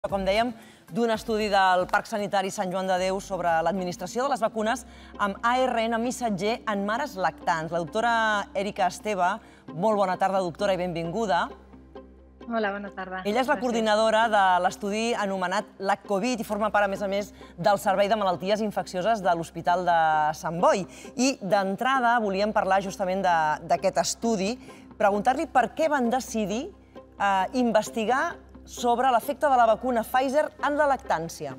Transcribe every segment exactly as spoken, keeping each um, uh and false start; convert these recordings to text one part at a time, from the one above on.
Com dèiem, d'un estudi del Parc Sanitari Sant Joan de Déu sobre l'administració de les vacunes amb A R N missatger en mares lactants. La doctora Èrica Esteve, molt bona tarda, doctora, i benvinguda. Hola, bona tarda. Ella és la coordinadora de l'estudi anomenat LAC-Covid i forma part, a més a més, del Servei de Malalties Infeccioses de l'Hospital de Sant Boi. I d'entrada volíem parlar justament d'aquest estudi, preguntar-li per què van decidir investigar sobre l'efecte de la vacuna Pfizer en la lactància.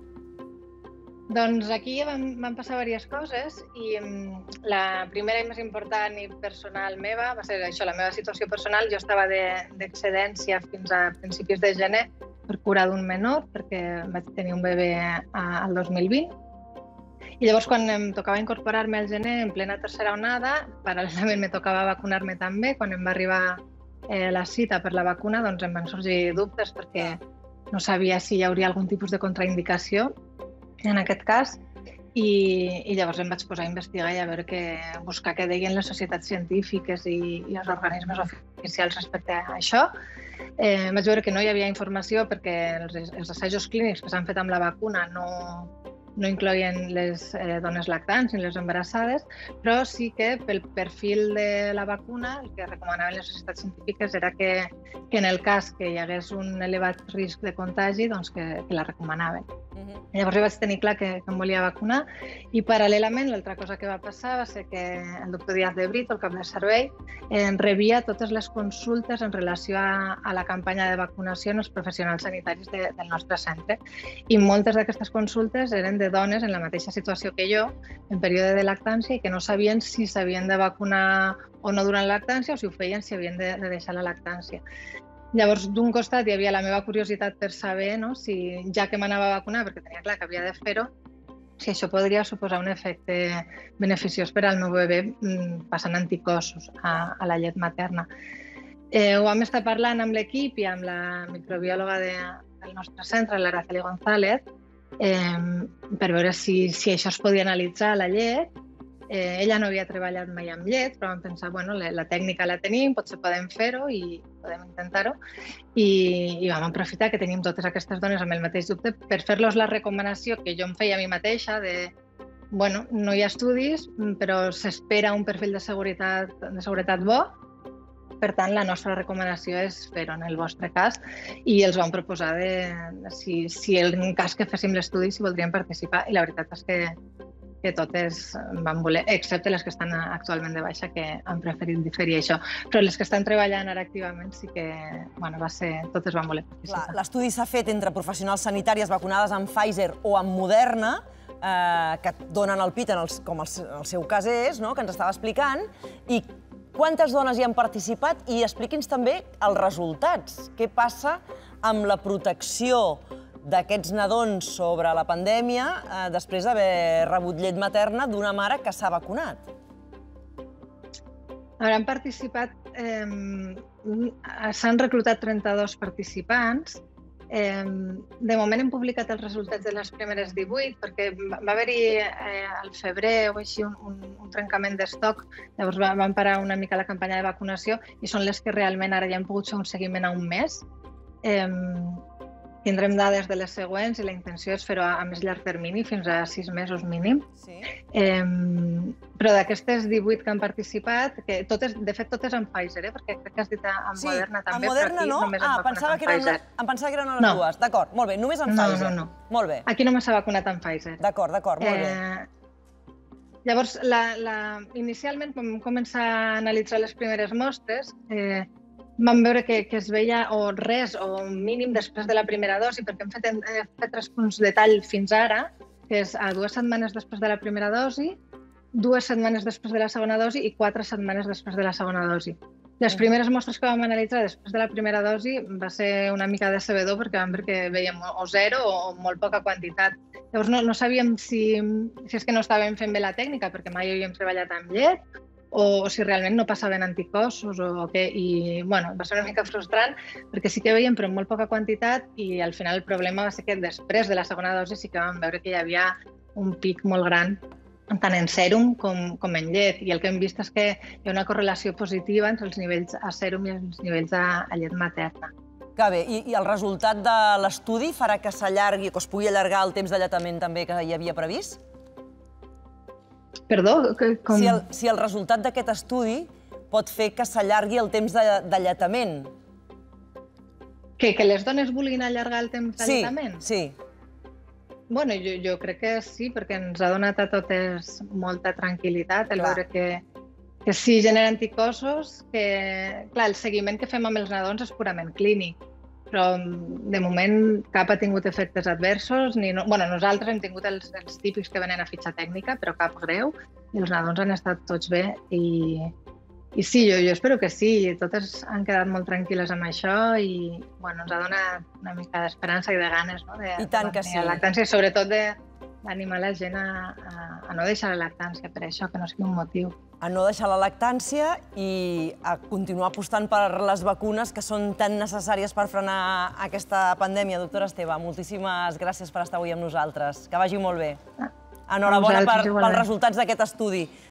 Doncs aquí van passar diverses coses i la primera i més important i personal meva va ser això, la meva situació personal. Jo estava d'excedència fins a principis de gener per cura d'un menor, perquè vaig tenir un bebè al dos mil vint. I llavors, quan em tocava incorporar-me al gener, en plena tercera onada, paral·lelament me tocava vacunar-me també. Quan em va arribar la cita per la vacuna, doncs em van sorgir dubtes perquè no sabia si hi hauria algun tipus de contraindicació en aquest cas i llavors em vaig posar a investigar i a veure què, buscar què deien les societats científiques i els organismes oficials respecte a això. Vaig veure que no hi havia informació perquè els assajos clínics que s'han fet amb la vacuna no no incloïen les dones lactants ni les embarassades, però sí que pel perfil de la vacuna el que recomanaven les societats científiques era que en el cas que hi hagués un elevat risc de contagi, doncs que la recomanaven. Llavors jo vaig tenir clar que em volia vacunar i paral·lelament l'altra cosa que va passar va ser que el doctor Díaz de Brito, el cap de servei, rebia totes les consultes en relació a la campanya de vacunació en els professionals sanitaris del nostre centre i moltes d'aquestes consultes eren de dones en la mateixa situació que jo, en període de lactància, i que no sabien si s'havien de vacunar o no durant la lactància o si ho feien si havien de deixar la lactància. Llavors, d'un costat hi havia la meva curiositat per saber si, ja que m'anava a vacunar, perquè tenia clar que havia de fer-ho, si això podria suposar un efecte beneficiós per al meu bebè passant anticossos a la llet materna. Ho vam estar parlant amb l'equip i amb la microbiòloga del nostre centre, l'Araceli González, per veure si això es podia analitzar a la llet. Ella no havia treballat mai amb llet, però vam pensar, bueno, la tècnica la tenim, potser podem fer-ho i podem intentar-ho. I vam aprofitar que tenim totes aquestes dones amb el mateix dubte per fer-los la recomanació que jo em feia a mi mateixa de, bueno, no hi ha estudis, però s'espera un perfil de seguretat bo. Per tant, la nostra recomanació és fer-ho en el vostre cas i els vam proposar si en cas que féssim l'estudi si voldrien participar i la veritat és que totes van voler, excepte les que estan actualment de baixa que han preferit diferir això. Però les que estan treballant ara activament sí que, bueno, va ser, totes van voler participar. L'estudi s'ha fet entre professionals sanitàries vacunades amb Pfizer o amb Moderna, que donen el pit, com el seu cas és, que ens estava explicant, i quantes dones hi han participat i expliqui'ns també els resultats. Què passa amb la protecció d'aquests nadons sobre la pandèmia després d'haver rebut llet materna d'una mare que s'ha vacunat? Han participat, s'han reclutat trenta-dos participants. De moment hem publicat els resultats de les primeres divuit perquè va haver-hi al febrer o així un trencament d'estoc, llavors vam parar una mica la campanya de vacunació i són les que realment ara ja hem pogut fer un seguiment a un mes. Tindrem dades de les següents i la intenció és fer-ho a més llarg termini, fins a sis mesos mínim. Però d'aquestes divuit que han participat, de fet totes amb Pfizer, perquè crec que has dit amb Moderna també, però aquí només hem vacunat amb Pfizer. Em pensava que eren les dues. D'acord, molt bé, només amb Pfizer. No, no, no. Molt bé. Aquí només s'ha vacunat amb Pfizer. D'acord, d'acord, molt bé. Llavors, inicialment, quan vam començar a analitzar les primeres mostres, vam veure que es veia o res o mínim després de la primera dosi, perquè hem fet tres punts de tall fins ara, que és a dues setmanes després de la primera dosi, dues setmanes després de la segona dosi i quatre setmanes després de la segona dosi. Les primeres mostres que vam analitzar després de la primera dosi va ser una mica decebedor perquè vam veure que veiem o zero o molt poca quantitat. Llavors no sabíem si és que no estàvem fent bé la tècnica perquè mai havíem treballat amb llet o si realment no passaven anticossos o què, i bueno, va ser una mica frustrant perquè sí que veiem però en molt poca quantitat i al final el problema va ser que després de la segona dosi sí que vam veure que hi havia un pic molt gran tant en sèrum com en llet i el que hem vist és que hi ha una correlació positiva entre els nivells a sèrum i els nivells a llet materna. Que bé. I el resultat de l'estudi farà que s'allargui, que es pugui allargar el temps d'alletament també que hi havia previst? Perdó? Com... Si el resultat d'aquest estudi pot fer que s'allargui el temps d'alletament. Que les dones vulguin allargar el temps d'alletament? Sí, sí. Bueno, jo, jo crec que sí, perquè ens ha donat a totes molta tranquil·litat el veure que, que sí genera anticossos, que clar, el seguiment que fem amb els nadons és purament clínic, però de moment cap ha tingut efectes adversos, ni no... bueno, nosaltres hem tingut els, els típics que venen a fitxa tècnica, però cap greu, i els nadons han estat tots bé, i, i sí, jo, jo espero que sí, totes han quedat molt tranquil·les amb això i bueno, ens ha donat una mica d'esperança i de ganes, no? De, I tant que sí. La lactància, i sobretot d'animar la gent a, a, a no deixar la lactància per això, que no sigui un motiu. A no deixar la lactància i a continuar apostant per les vacunes que són tan necessàries per frenar aquesta pandèmia. Doctora Esteve, moltíssimes gràcies per estar avui amb nosaltres. Que vagi molt bé. Enhorabona per, pels resultats d'aquest estudi.